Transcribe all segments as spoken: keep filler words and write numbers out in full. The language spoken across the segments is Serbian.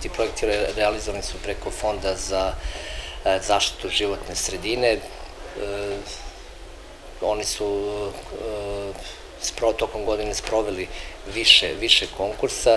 ti projekti realizovani su preko Fonda za zaštitu životne sredine. Oni su tokom godine sproveli više konkursa.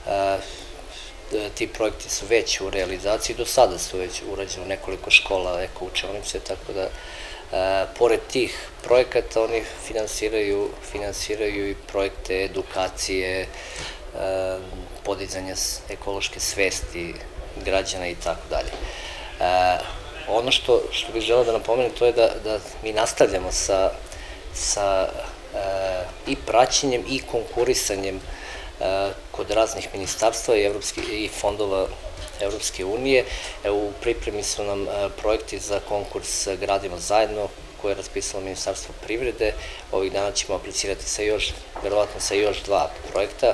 Ti projekti su već u realizaciji, do sada su već urađeni u nekoliko škola eko učionice, tako da pored tih projekata oni finansiraju i projekte edukacije, podizanja ekološke svesti građana i tako dalje. Ono što bih želeo da napomenem, to je da mi nastavljamo sa i praćenjem i konkurisanjem kod raznih ministarstva i fondova Evropske unije. U pripremi su nam projekti za konkurs Gradimo zajedno, koje je raspisalo Ministarstvo privrede. Ovih dana ćemo aplicirati sa još, verovatno sa još dva projekta.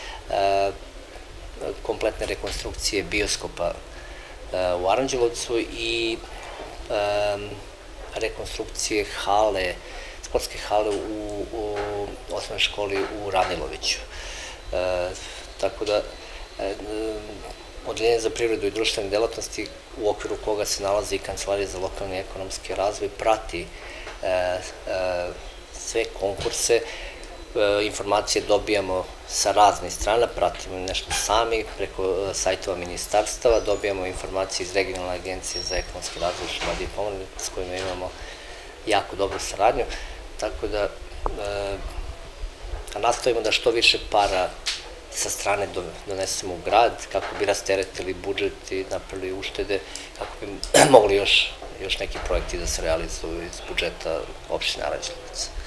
Kompletne rekonstrukcije bioskopa u Aranđelovcu i rekonstrukcije hale, sportske hale u osnovnoj školi u Raniloviću. Tako da, Odeljenje za privredu i društvene delatnosti, u okviru koga se nalazi i Kancelarija za lokalni i ekonomski razvoj, prati sve konkurse. Informacije dobijamo sa raznih strana, pratimo nešto sami, preko sajtova ministarstava, dobijamo informacije iz Regionalne agencije za ekonomski razvoj Šumadije i Pomoravlja, s kojima imamo jako dobru saradnju, tako da nastavimo da što više para sa strane donesemo u grad, kako bi rasteretili budžet i napravili uštede, kako bi mogli još neki projekti da se realizuju iz budžeta opštine Aranđelovac.